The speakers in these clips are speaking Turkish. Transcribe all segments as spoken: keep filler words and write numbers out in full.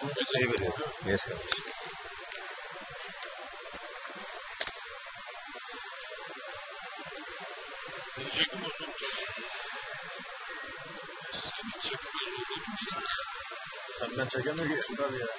Şey veriyor. Yes. Çekim olsun. Seni çekmez olur değil. Senden çekemiyorsun tabii ya.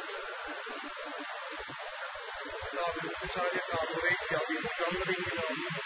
Abi bir saniye kaldı. Oraya gidiyor. Canlı rengi lazım.